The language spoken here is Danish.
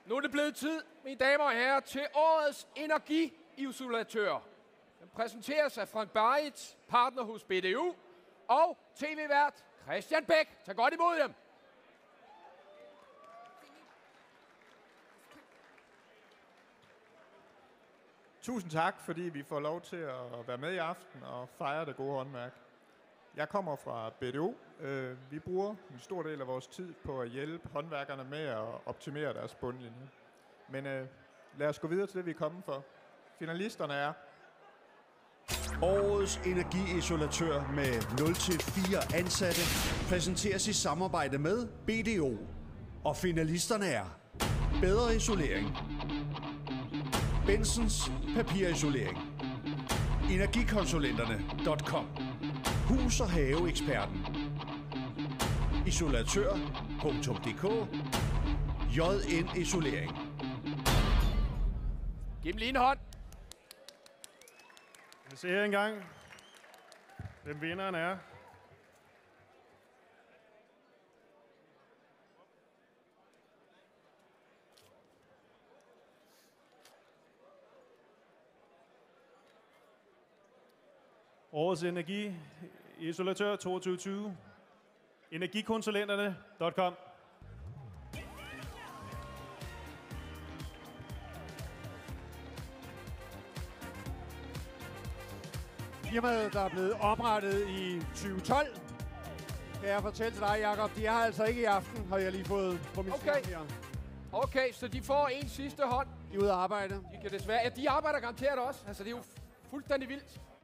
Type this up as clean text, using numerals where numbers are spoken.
Nu er det blevet tid, mine damer og herrer, til årets energiisolatør. Den præsenteres af Frank Barrit, partner hos BDU, og tv-vært Christian Bæk. Tag godt imod dem. Tusind tak, fordi vi får lov til at være med i aften og fejre det gode håndværk. Jeg kommer fra BDO. Vi bruger en stor del af vores tid på at hjælpe håndværkerne med at optimere deres bundlinje. Men lad os gå videre til det, vi er kommet for. Finalisterne er Årets energiisolatør med 0-4 ansatte præsenteres i samarbejde med BDO. Og finalisterne er Bedre Isolering, Bensens Papirisolering, Energikonsulenterne.com, Hus- og Haveeksperten, Isolatør.dk, JN Isolering. Giv dem lige en hånd. Jeg ser engang, hvem vinderen er. Årets energiisolatør 2020. Energikonsulenterne.com. Firmaet, der er blevet oprettet i 2012, kan jeg fortælle til dig, Jacob. De er altså ikke i aften, har jeg lige fået på min skærm her. Okay, så de får en sidste hånd. De er ude at arbejde. De kan desværre... Ja, de arbejder garanteret også. Altså, det er jo fuldstændig vildt.